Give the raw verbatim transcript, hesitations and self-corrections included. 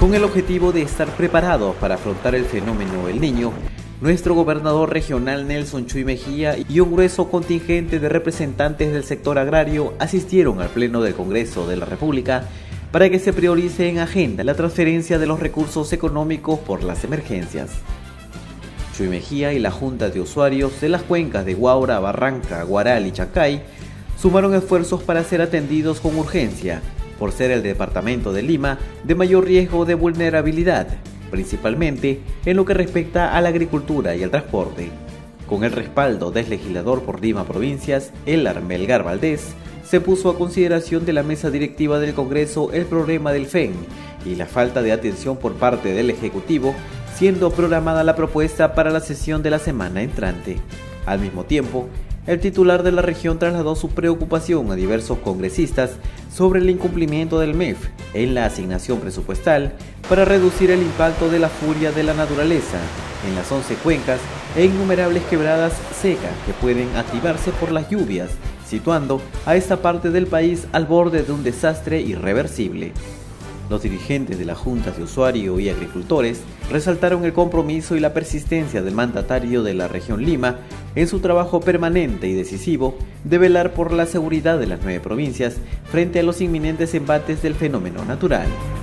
Con el objetivo de estar preparados para afrontar el fenómeno El Niño, nuestro gobernador regional Nelson Chuy Mejía y un grueso contingente de representantes del sector agrario asistieron al Pleno del Congreso de la República para que se priorice en agenda la transferencia de los recursos económicos por las emergencias. Chuy Mejía y la Junta de Usuarios de las cuencas de Guaura, Barranca, Guaral y Chancay sumaron esfuerzos para ser atendidos con urgencia, por ser el departamento de Lima de mayor riesgo de vulnerabilidad, principalmente en lo que respecta a la agricultura y el transporte. Con el respaldo del legislador por Lima Provincias, Elar Melgar Valdés, se puso a consideración de la mesa directiva del Congreso el problema del F E N y la falta de atención por parte del Ejecutivo, siendo programada la propuesta para la sesión de la semana entrante. Al mismo tiempo, el titular de la región trasladó su preocupación a diversos congresistas sobre el incumplimiento del M E F en la asignación presupuestal para reducir el impacto de la furia de la naturaleza en las once cuencas e innumerables quebradas secas que pueden activarse por las lluvias, situando a esta parte del país al borde de un desastre irreversible. Los dirigentes de las juntas de usuario y agricultores resaltaron el compromiso y la persistencia del mandatario de la región Lima en su trabajo permanente y decisivo de velar por la seguridad de las nueve provincias frente a los inminentes embates del fenómeno natural.